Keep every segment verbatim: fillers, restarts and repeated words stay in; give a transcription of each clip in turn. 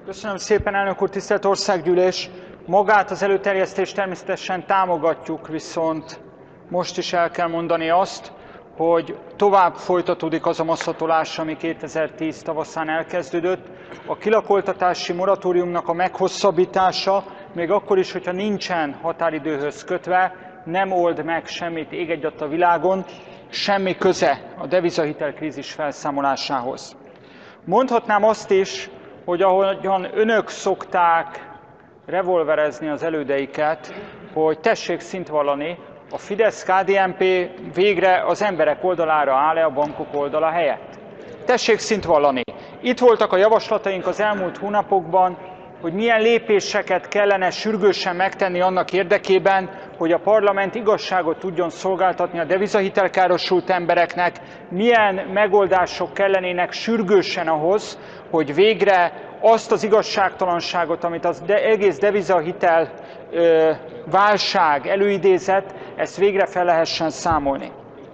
Köszönöm szépen, elnök úr, tisztelt Országgyűlés! Magát az előterjesztést természetesen támogatjuk, viszont most is el kell mondani azt, hogy tovább folytatódik az a masszatolás, ami kétezer-tíz tavaszán elkezdődött. A kilakoltatási moratóriumnak a meghosszabbítása, még akkor is, hogyha nincsen határidőhöz kötve, nem old meg semmit ég egyat a világon, semmi köze a devizahitelkrízis felszámolásához. Mondhatnám azt is, hogy ahogyan önök szokták revolverezni az elődeiket, hogy tessék szint vallani, a Fidesz-ká dé en pé végre az emberek oldalára áll-e a bankok oldala helyett. Tessék szint vallani. Itt voltak a javaslataink az elmúlt hónapokban, hogy milyen lépéseket kellene sürgősen megtenni annak érdekében, hogy a parlament igazságot tudjon szolgáltatni a devizahitelkárosult embereknek, milyen megoldások kellenének sürgősen ahhoz, hogy végre azt az igazságtalanságot, amit az egész devizahitel ö, válság előidézett, ezt végre fel lehessen számolni.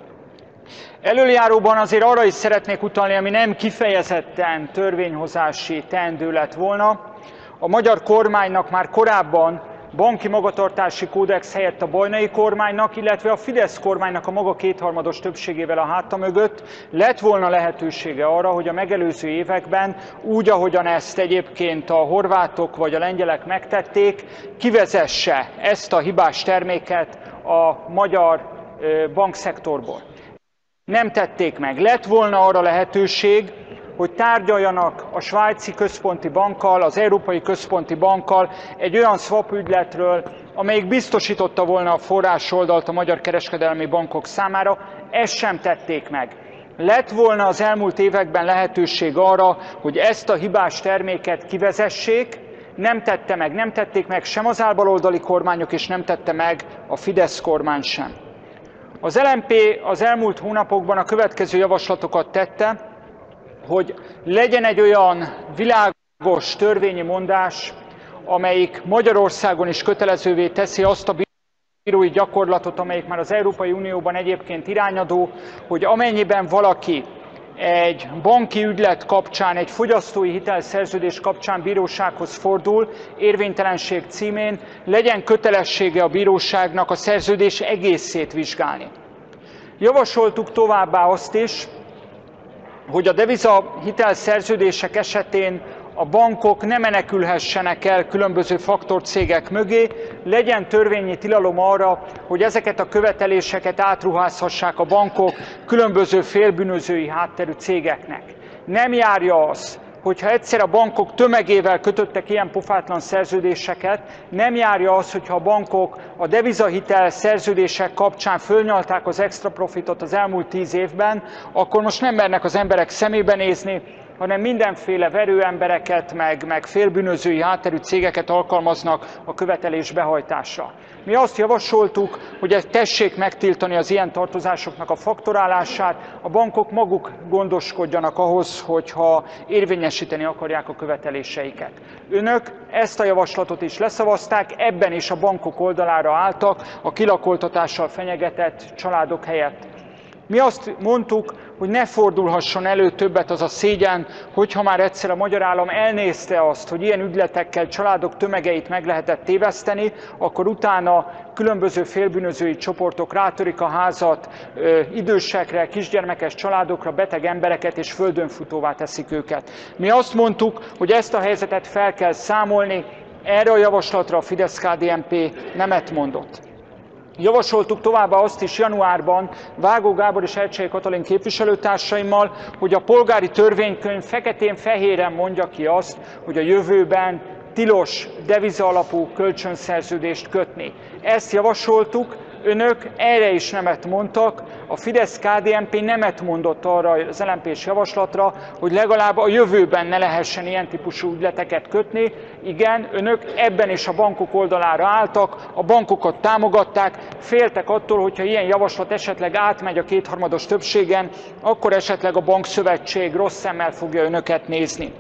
Elöljáróban azért arra is szeretnék utalni, ami nem kifejezetten törvényhozási teendő lett volna. A magyar kormánynak már korábban banki magatartási kódex helyett a Bajnai kormánynak, illetve a Fidesz kormánynak a maga kétharmados többségével a háta mögött lett volna lehetősége arra, hogy a megelőző években, úgy, ahogyan ezt egyébként a horvátok vagy a lengyelek megtették, kivezesse ezt a hibás terméket a magyar bankszektorból. Nem tették meg. Lett volna arra lehetőség, hogy tárgyaljanak a Svájci Központi Bankkal, az Európai Központi Bankkal egy olyan swap ügyletről, amelyik biztosította volna a forrásoldalt a magyar kereskedelmi bankok számára, ezt sem tették meg. Lett volna az elmúlt években lehetőség arra, hogy ezt a hibás terméket kivezessék, nem tette meg, nem tették meg sem az álbaloldali kormányok, és nem tette meg a Fidesz kormány sem. Az el en pé az elmúlt hónapokban a következő javaslatokat tette, hogy legyen egy olyan világos törvényi mondás, amelyik Magyarországon is kötelezővé teszi azt a bírói gyakorlatot, amelyik már az Európai Unióban egyébként irányadó, hogy amennyiben valaki egy banki ügylet kapcsán, egy fogyasztói hitelszerződés kapcsán bírósághoz fordul, érvénytelenség címén, legyen kötelessége a bíróságnak a szerződés egészét vizsgálni. Javasoltuk továbbá azt is, hogy a devizahitelszerződések esetén a bankok ne menekülhessenek el különböző faktorcégek mögé, legyen törvényi tilalom arra, hogy ezeket a követeléseket átruházhassák a bankok különböző félbűnözői hátterű cégeknek. Nem járja az, hogyha egyszer a bankok tömegével kötöttek ilyen pofátlan szerződéseket, nem járja az, hogyha a bankok a devizahitel szerződések kapcsán fölnyalták az extra profitot az elmúlt tíz évben, akkor most nem mernek az emberek szemébe nézni, hanem mindenféle verőembereket, meg, meg félbűnözői hátterű cégeket alkalmaznak a követelés behajtásra. Mi azt javasoltuk, hogy tessék megtiltani az ilyen tartozásoknak a faktorálását, a bankok maguk gondoskodjanak ahhoz, hogyha érvényesíteni akarják a követeléseiket. Önök ezt a javaslatot is leszavazták, ebben is a bankok oldalára álltak a kilakoltatással fenyegetett családok helyett. Mi azt mondtuk, hogy ne fordulhasson elő többet az a szégyen, hogyha már egyszer a magyar állam elnézte azt, hogy ilyen ügyletekkel családok tömegeit meg lehetett téveszteni, akkor utána különböző félbűnözői csoportok rátörik a házat idősekre, kisgyermekes családokra, beteg embereket, és földönfutóvá teszik őket. Mi azt mondtuk, hogy ezt a helyzetet fel kell számolni, erre a javaslatra a Fidesz-ká dé en pé nemet mondott. Javasoltuk továbbá azt is januárban Vágó Gábor és Ercsei Katalin képviselőtársaimmal, hogy a polgári törvénykönyv feketén-fehéren mondja ki azt, hogy a jövőben tilos devizaalapú kölcsönszerződést kötni. Ezt javasoltuk, önök erre is nemet mondtak, a Fidesz-ká dé en pé nemet mondott arra az el en pés javaslatra, hogy legalább a jövőben ne lehessen ilyen típusú ügyleteket kötni. Igen, önök ebben is a bankok oldalára álltak, a bankokat támogatták, féltek attól, hogyha ilyen javaslat esetleg átmegy a kétharmados többségen, akkor esetleg a bankszövetség rossz szemmel fogja önöket nézni.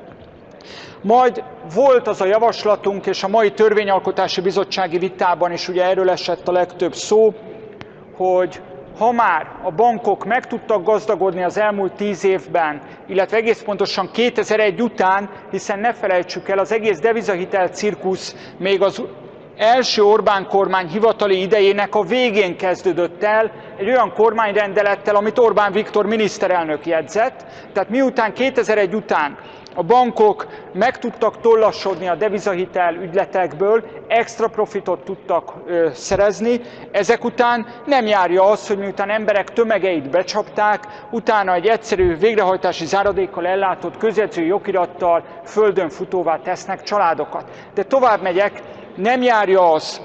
Majd volt az a javaslatunk, és a mai törvényalkotási bizottsági vitában is ugye erről esett a legtöbb szó, hogy ha már a bankok meg tudtak gazdagodni az elmúlt tíz évben, illetve egész pontosan kétezer-egy után, hiszen ne felejtsük el, az egész devizahitel cirkusz még az első Orbán kormány hivatali idejének a végén kezdődött el, egy olyan kormányrendelettel, amit Orbán Viktor miniszterelnök jegyzett. Tehát miután kétezer-egy után a bankok meg tudtak tollasodni a devizahitel ügyletekből, extra profitot tudtak ö, szerezni, ezek után nem járja az, hogy miután emberek tömegeit becsapták, utána egy egyszerű végrehajtási záradékkal ellátott közjegyzői okirattal földön futóvá tesznek családokat. De tovább megyek, nem járja az,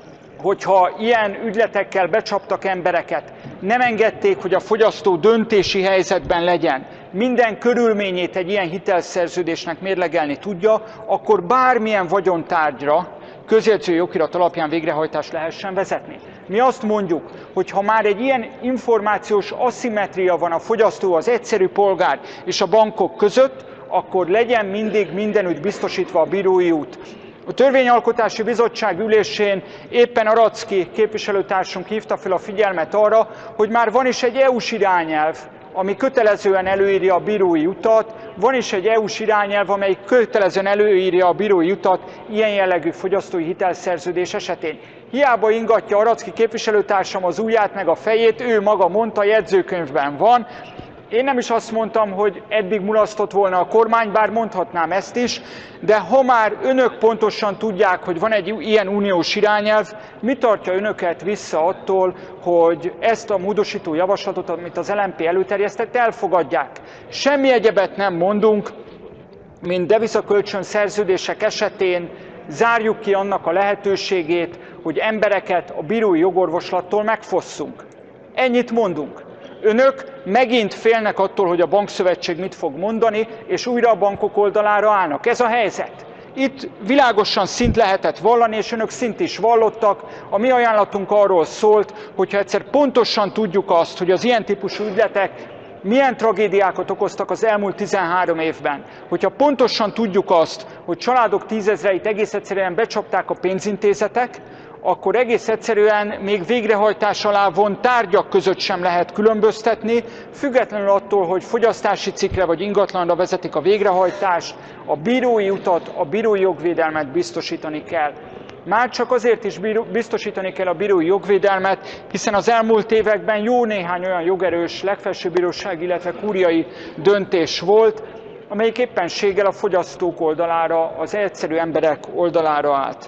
hogyha ilyen ügyletekkel becsaptak embereket, nem engedték, hogy a fogyasztó döntési helyzetben legyen, minden körülményét egy ilyen hitelszerződésnek mérlegelni tudja, akkor bármilyen vagyontárgyra közjegyzői okirat alapján végrehajtást lehessen vezetni. Mi azt mondjuk, hogy ha már egy ilyen információs aszimmetria van a fogyasztó, az egyszerű polgár és a bankok között, akkor legyen mindig mindenütt biztosítva a bírói út. A Törvényalkotási Bizottság ülésén éppen Aracki képviselőtársunk hívta fel a figyelmet arra, hogy már van is egy é u-s irányelv, ami kötelezően előírja a bírói utat, van is egy é u-s irányelv, amely kötelezően előírja a bírói utat ilyen jellegű fogyasztói hitelszerződés esetén. Hiába ingatja Aracki képviselőtársam az ujját meg a fejét, ő maga mondta, jegyzőkönyvben van. Én nem is azt mondtam, hogy eddig mulasztott volna a kormány, bár mondhatnám ezt is, de ha már önök pontosan tudják, hogy van egy ilyen uniós irányelv, mi tartja önöket vissza attól, hogy ezt a módosító javaslatot, amit az el em pé előterjesztett, elfogadják? Semmi egyebet nem mondunk, mint devizakölcsön szerződések esetén zárjuk ki annak a lehetőségét, hogy embereket a bírói jogorvoslattól megfosszunk. Ennyit mondunk. Önök megint félnek attól, hogy a bankszövetség mit fog mondani, és újra a bankok oldalára állnak. Ez a helyzet. Itt világosan szint lehetett vallani, és önök szint is vallottak. A mi ajánlatunk arról szólt, hogyha egyszer pontosan tudjuk azt, hogy az ilyen típusú ügyletek milyen tragédiákat okoztak az elmúlt tizenhárom évben, hogyha pontosan tudjuk azt, hogy családok tízezreit egész egyszerűen becsapták a pénzintézetek, akkor egész egyszerűen még végrehajtás alá vont tárgyak között sem lehet különböztetni, függetlenül attól, hogy fogyasztási cikkre vagy ingatlanra vezetik a végrehajtást, a bírói utat, a bírói jogvédelmet biztosítani kell. Már csak azért is biztosítani kell a bírói jogvédelmet, hiszen az elmúlt években jó néhány olyan jogerős legfelsőbb bíróság, illetve kúriai döntés volt, amelyik éppenséggel a fogyasztók oldalára, az egyszerű emberek oldalára állt.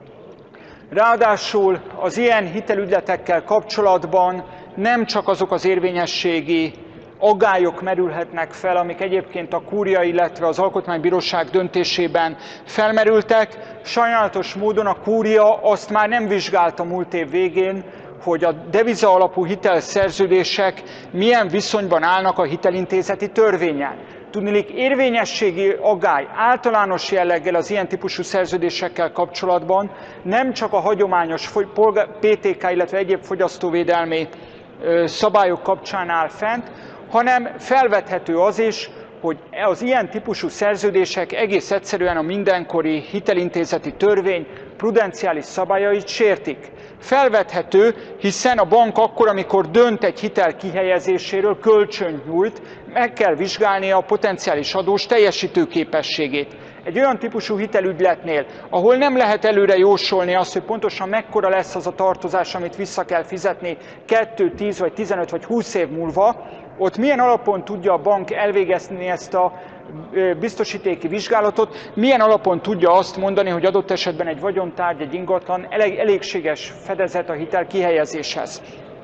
Ráadásul az ilyen hitelügyletekkel kapcsolatban nem csak azok az érvényességi aggályok merülhetnek fel, amik egyébként a kúria, illetve az Alkotmánybíróság döntésében felmerültek. Sajnálatos módon a kúria azt már nem vizsgálta múlt év végén, hogy a deviza alapú hitelszerződések milyen viszonyban állnak a hitelintézeti törvénnyel. Tudniillik, érvényességi aggály általános jelleggel az ilyen típusú szerződésekkel kapcsolatban nem csak a hagyományos pé té ká, illetve egyéb fogyasztóvédelmi szabályok kapcsán áll fent, hanem felvethető az is, hogy az ilyen típusú szerződések egész egyszerűen a mindenkori hitelintézeti törvény prudenciális szabályait sértik. Felvethető, hiszen a bank akkor, amikor dönt egy hitel kihelyezéséről, kölcsönt nyújt, meg kell vizsgálnia a potenciális adós teljesítőképességét. Egy olyan típusú hitelügyletnél, ahol nem lehet előre jósolni azt, hogy pontosan mekkora lesz az a tartozás, amit vissza kell fizetni kettő, tíz vagy tizenöt vagy húsz év múlva, ott milyen alapon tudja a bank elvégezni ezt a biztosítéki vizsgálatot, milyen alapon tudja azt mondani, hogy adott esetben egy vagyontárgy, egy ingatlan elég, elégséges fedezet a hitel kihelyezéshez.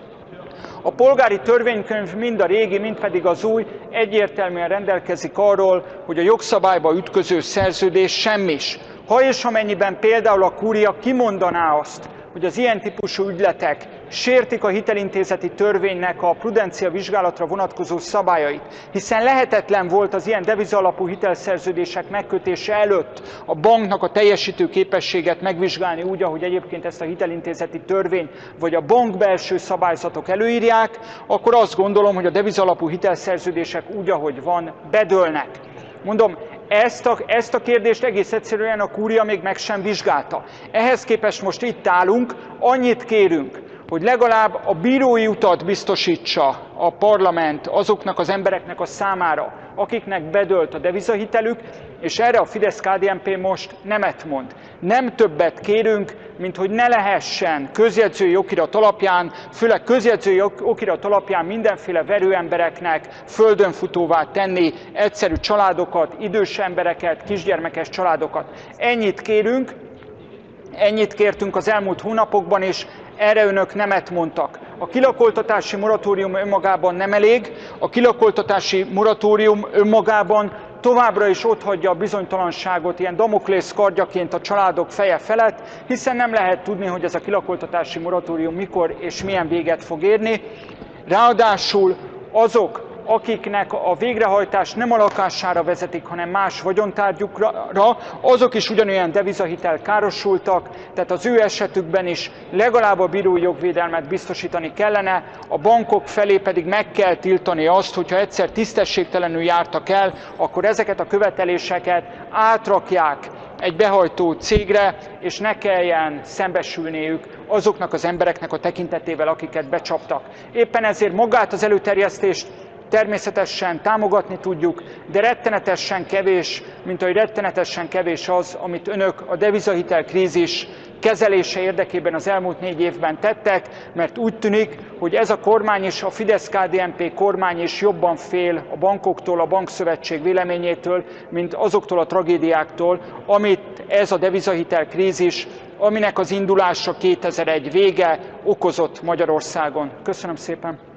A polgári törvénykönyv mind a régi, mind pedig az új egyértelműen rendelkezik arról, hogy a jogszabályba ütköző szerződés semmis. Ha és amennyiben például a kúria kimondaná azt, hogy az ilyen típusú ügyletek sértik a hitelintézeti törvénynek a prudencia vizsgálatra vonatkozó szabályait, hiszen lehetetlen volt az ilyen devizalapú hitelszerződések megkötése előtt a banknak a teljesítő képességet megvizsgálni úgy, ahogy egyébként ezt a hitelintézeti törvény vagy a bank belső szabályzatok előírják, akkor azt gondolom, hogy a devizalapú hitelszerződések úgy, ahogy van, bedőlnek. Mondom, ezt a, ezt a kérdést egész egyszerűen a kúria még meg sem vizsgálta. Ehhez képest most itt állunk, annyit kérünk, hogy legalább a bírói utat biztosítsa a parlament azoknak az embereknek a számára, akiknek bedőlt a devizahitelük, és erre a Fidesz-ká dé en pé most nemet mond. Nem többet kérünk, mint hogy ne lehessen közjegyzői okirat alapján, főleg közjegyzői okirat alapján mindenféle verőembereknek földönfutóvá tenni egyszerű családokat, idős embereket, kisgyermekes családokat. Ennyit kérünk, ennyit kértünk az elmúlt hónapokban, és erre önök nemet mondtak. A kilakoltatási moratórium önmagában nem elég, a kilakoltatási moratórium önmagában továbbra is otthagyja a bizonytalanságot ilyen Damoklész kardjaként a családok feje felett, hiszen nem lehet tudni, hogy ez a kilakoltatási moratórium mikor és milyen véget fog érni. Ráadásul azok, akiknek a végrehajtás nem a lakására vezetik, hanem más vagyontárgyukra, azok is ugyanolyan devizahitel károsultak, tehát az ő esetükben is legalább a bírói jogvédelmet biztosítani kellene, a bankok felé pedig meg kell tiltani azt, hogyha egyszer tisztességtelenül jártak el, akkor ezeket a követeléseket átrakják egy behajtó cégre, és ne kelljen szembesülniük azoknak az embereknek a tekintetével, akiket becsaptak. Éppen ezért magát az előterjesztést természetesen támogatni tudjuk, de rettenetesen kevés, mint ahogy rettenetesen kevés az, amit önök a devizahitel krízis kezelése érdekében az elmúlt négy évben tettek, mert úgy tűnik, hogy ez a kormány és a Fidesz-ká dé en pé kormány is jobban fél a bankoktól, a bankszövetség véleményétől, mint azoktól a tragédiáktól, amit ez a devizahitel krízis, aminek az indulása kétezer-egy vége okozott Magyarországon. Köszönöm szépen!